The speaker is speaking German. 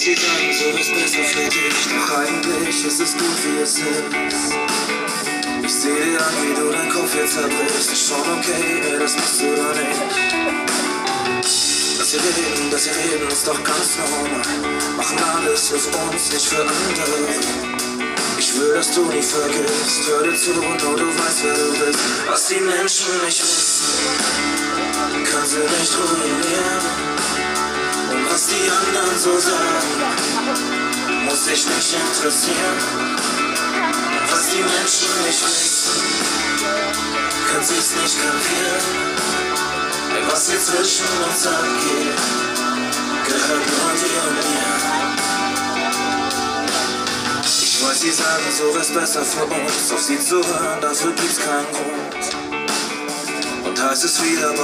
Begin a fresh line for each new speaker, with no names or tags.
sie sagen, so ist besser für dich, doch eigentlich ist es gut, wie es ist. Ich seh dir an, wie du dein Kopf jetzt zerbrichst. Ist schon okay, ey, das musst du doch nicht. Dass wir reden, ist doch ganz normal. Machen alles für uns, nicht für andere. Ich will, dass du nie vergisst. Hör dir zu und nur du weißt, wer du bist. Was die Menschen nicht wissen, kann sie nicht ruinieren. Und was die anderen so sagen, muss dich nicht interessieren. Was die Menschen nicht wissen, kann sie's nicht kapieren. Was hier zwischen uns abgeht, gehört nur dir und mir. Ich weiß, sie sagen, so ist besser für uns. Auf sie zu hören, dafür gibt's keinen Grund. Und heißt es wieder